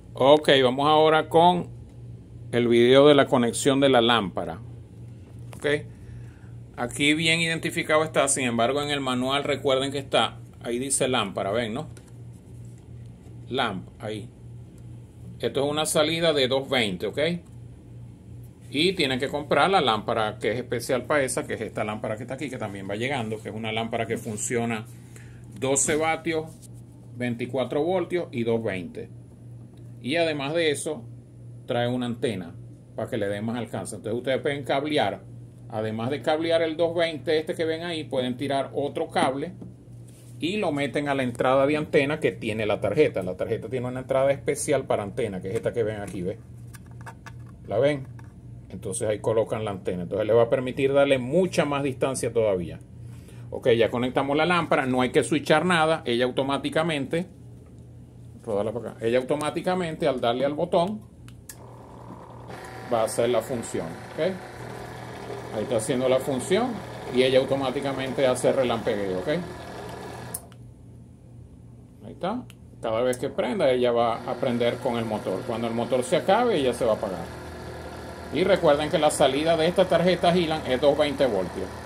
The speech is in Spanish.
Ok, vamos ahora con el video de la conexión de la lámpara. Ok, aquí bien identificado está, sin embargo en el manual recuerden que está, ahí dice lámpara, ven, ¿no? Lamp, ahí. Esto es una salida de 220, ok. Y tienen que comprar la lámpara que es especial para esa, que es esta lámpara que está aquí, que también va llegando, que es una lámpara que funciona 12 vatios, 24 voltios y 220. Y además de eso, trae una antena para que le dé más alcance. Entonces ustedes pueden cablear, además de cablear el 220 este que ven ahí, pueden tirar otro cable y lo meten a la entrada de antena que tiene la tarjeta. La tarjeta tiene una entrada especial para antena, que es esta que ven aquí, ¿ves? ¿La ven? Entonces ahí colocan la antena. Entonces le va a permitir darle mucha más distancia todavía. Ok, ya conectamos la lámpara, no hay que switchar nada, ella automáticamente, rodarla para acá, ella automáticamente al darle al botón va a hacer la función, ok. Ahí está haciendo la función y ella automáticamente hace relampagueo, ok. Ahí está, cada vez que prenda ella va a prender con el motor, cuando el motor se acabe ella se va a apagar. Y recuerden que la salida de esta tarjeta Gilan es 220 voltios.